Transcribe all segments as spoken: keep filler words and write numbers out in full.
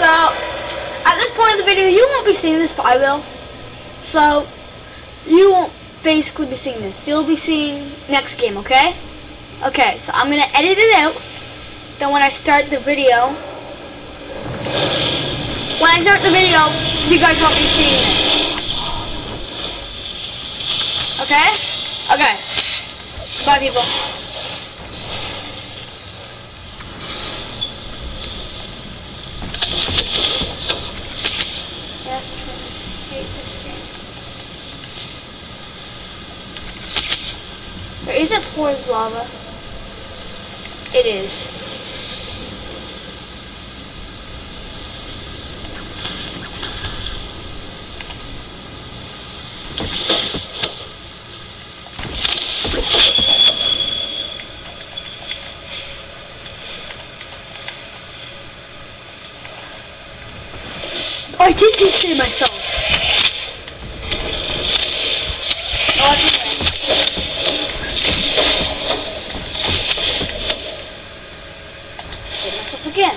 So, at this point in the video, you won't be seeing this, but I will. So, you won't basically be seeing this. You'll be seeing next game, okay? Okay, so I'm gonna edit it out. Then when I start the video, when I start the video, you guys won't be seeing this. Okay? Okay. Bye, people. Yes, I hate this game. There isn't floors lava. It is. Oh, I did destroy myself. Oh, I did that. Save myself again.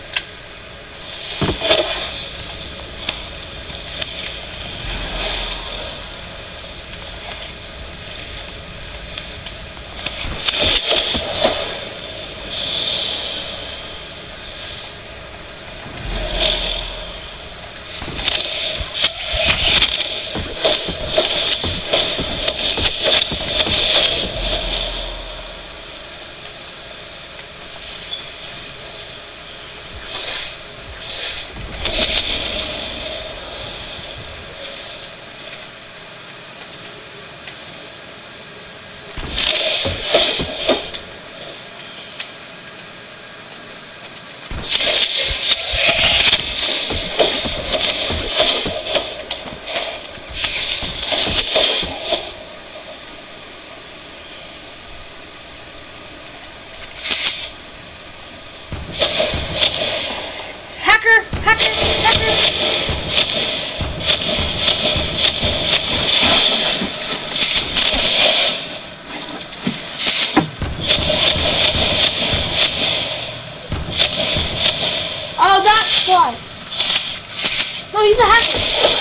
Why? No, he's a hacker.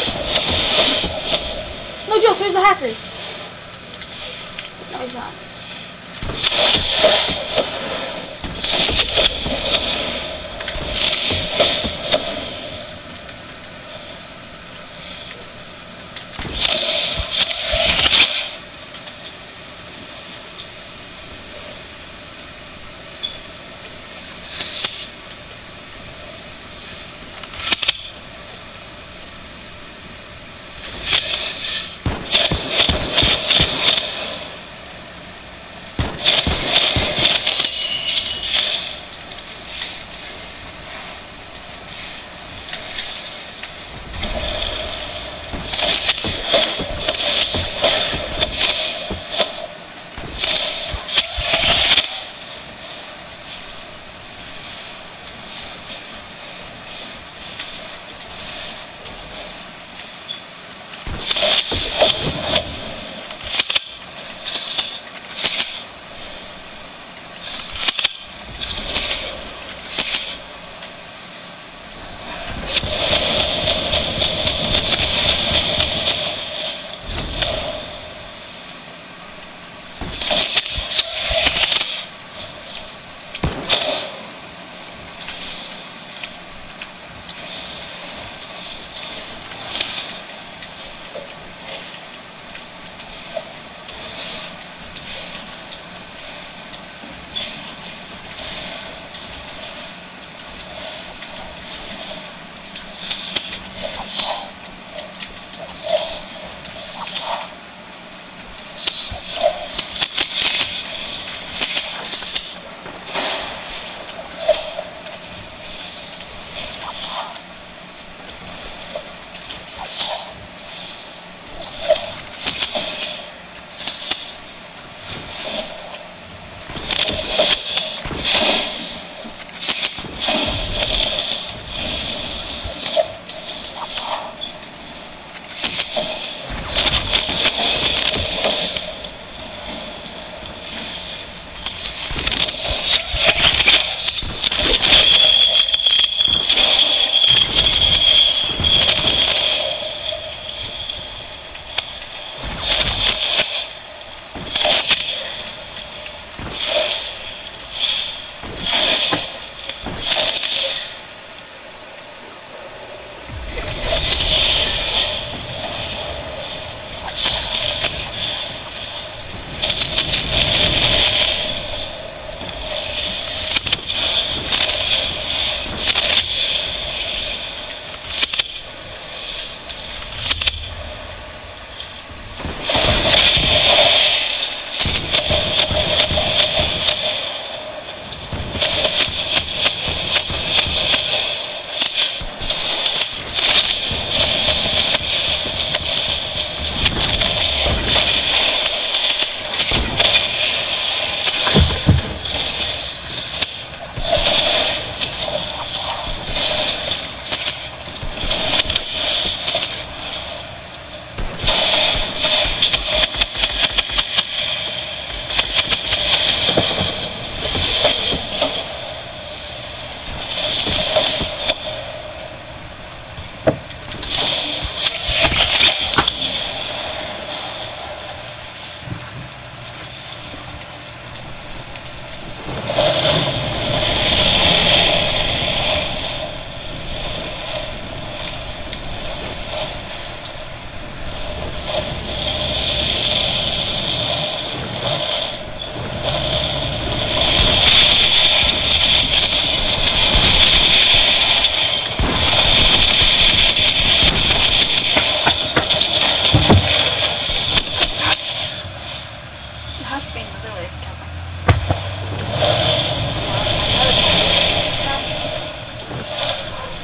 No joke, there's a hacker. No, he's not.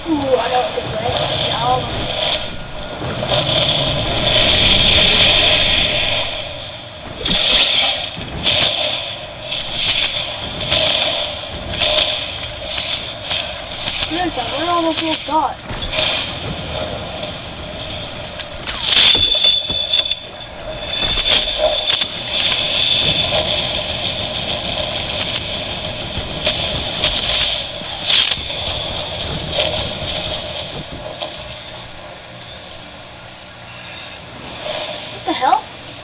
Ooh, I know what to play. No. Listen, we're almost full dots. What the hell?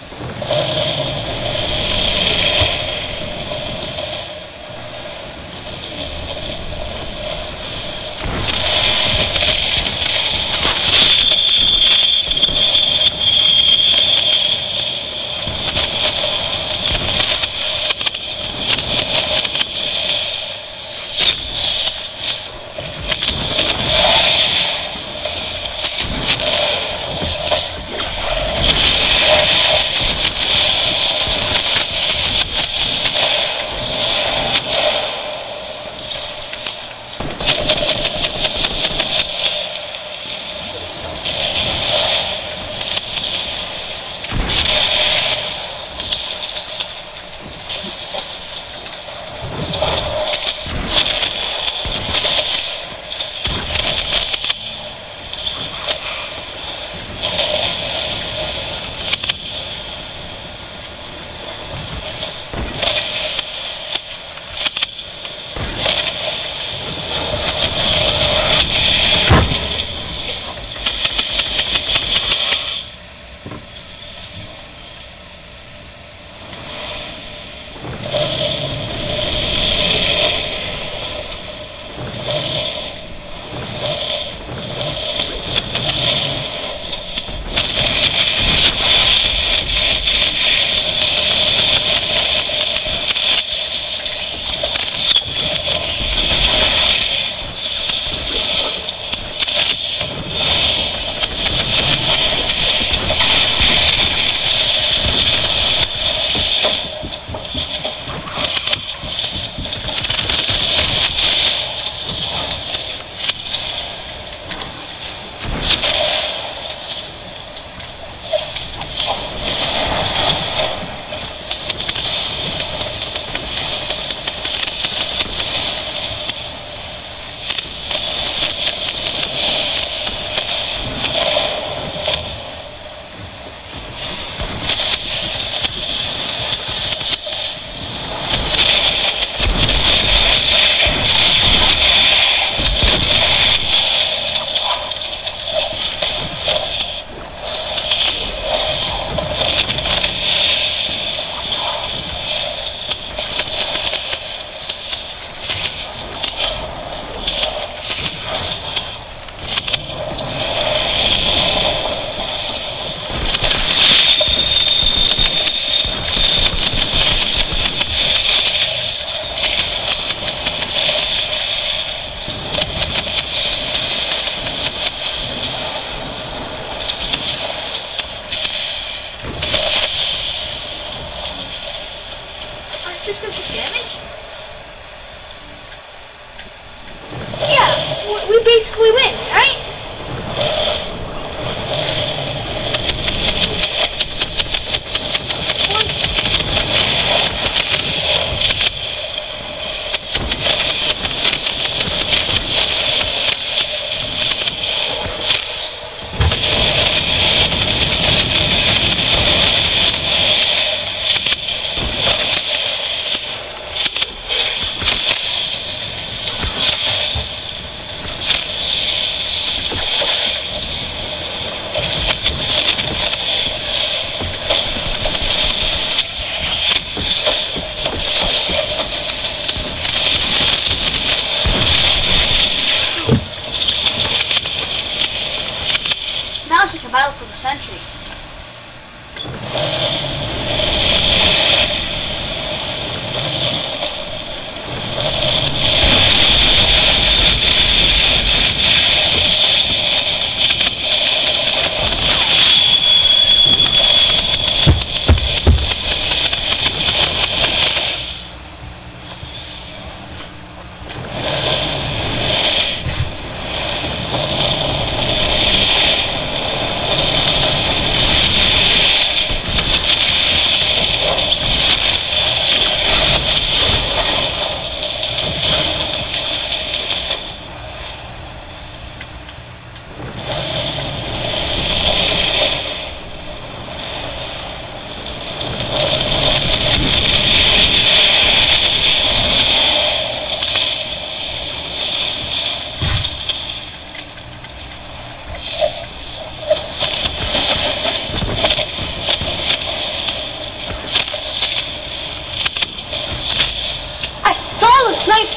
Just gonna take damage? Yeah, w- we basically win, right? Now it's just a battle for the century.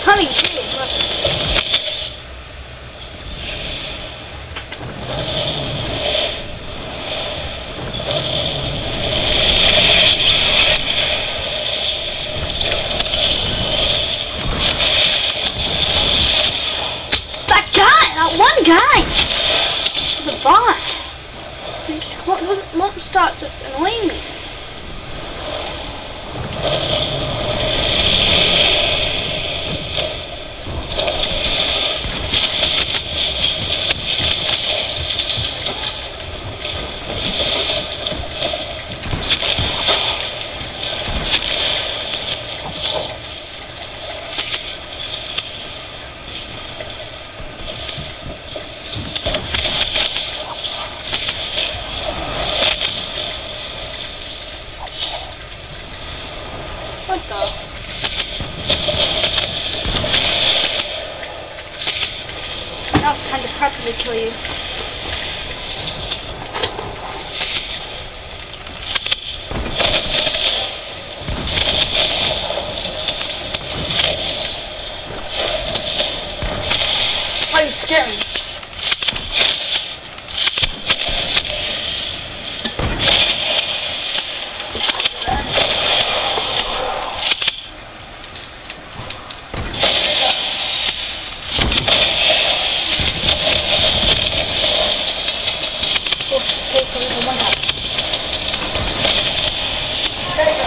coming too. Look. That guy, that one guy, the bot, he just won't, won't stop just annoying me. What the? That was kind of practically kill you. Oh, you scared me. Okay, so we can one out. There you go.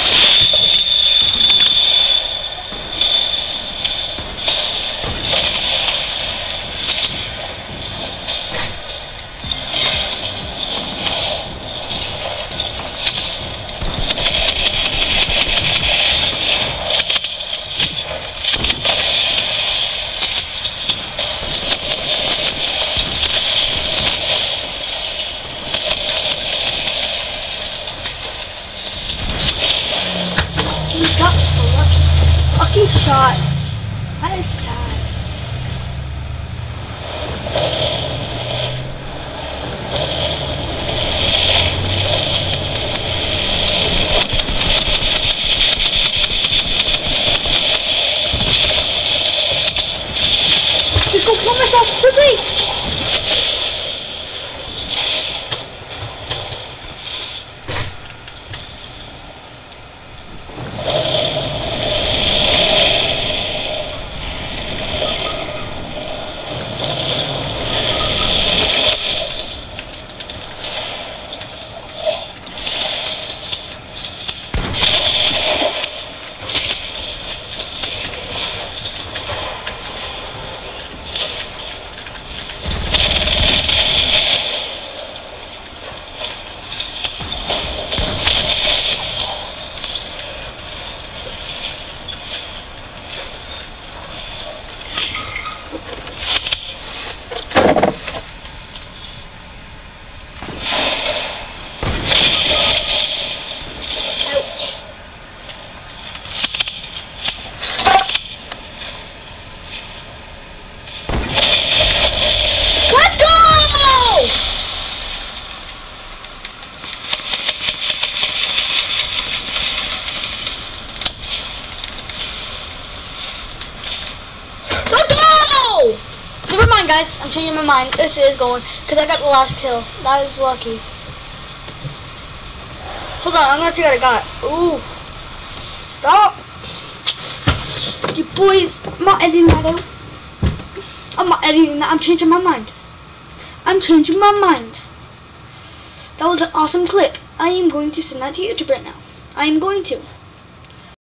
You got a lucky fucking shot. That is sad. Just go kill myself quickly. Never mind, guys. I'm changing my mind. This is going because I got the last kill. That is lucky. Hold on, I'm gonna see what I got. Ooh, stop! You boys, I'm not editing that out. I'm not editing that. I'm changing my mind. I'm changing my mind. That was an awesome clip. I am going to send that to YouTube right now. I am going to.